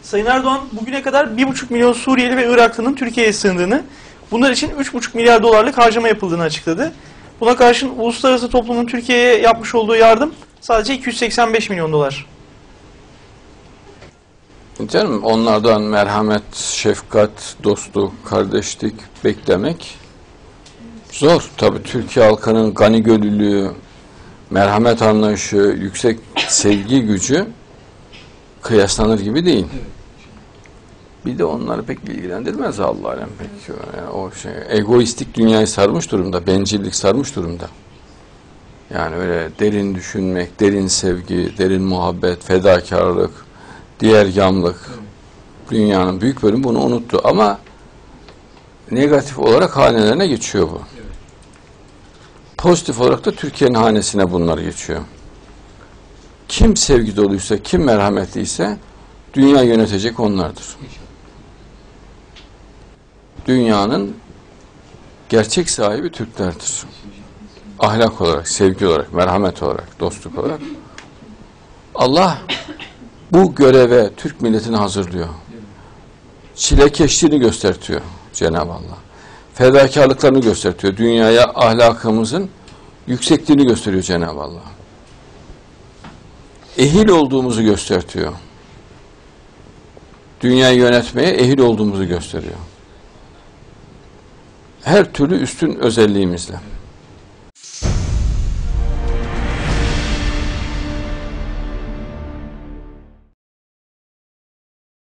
Sayın Erdoğan bugüne kadar 1,5 milyon Suriyeli ve Iraklı'nın Türkiye'ye sığındığını, bunlar için 3,5 milyar dolarlık harcama yapıldığını açıkladı. Buna karşın uluslararası toplumun Türkiye'ye yapmış olduğu yardım sadece 285 milyon dolar. Canım, onlardan merhamet, şefkat, dostluk, kardeşlik beklemek zor. Tabii Türkiye halkının gani gönüllülüğü, merhamet anlayışı, yüksek sevgi gücü kıyaslanır gibi değil. Bir de onları pek ilgilendirmez Allah alem pek. Yani o şey, egoistik dünyayı sarmış durumda, bencillik sarmış durumda. Yani öyle derin düşünmek, derin sevgi, derin muhabbet, fedakarlık, diğer yamlık. Dünyanın büyük bölümü bunu unuttu ama negatif olarak hanelerine geçiyor bu. Pozitif olarak da Türkiye'nin hanesine bunlar geçiyor. Kim sevgi doluysa, kim merhametliyse dünya yönetecek onlardır. Dünyanın gerçek sahibi Türklerdir. Ahlak olarak, sevgi olarak, merhamet olarak, dostluk olarak. Allah bu göreve Türk milletini hazırlıyor. Çilekeşliğini göstertiyor Cenab-ı Allah. Fedakarlıklarını göstertiyor. Dünyaya ahlakımızın yüksekliğini gösteriyor Cenab-ı Allah. Ehil olduğumuzu göstertiyor. Dünyayı yönetmeye ehil olduğumuzu gösteriyor. Her türlü üstün özelliğimizle.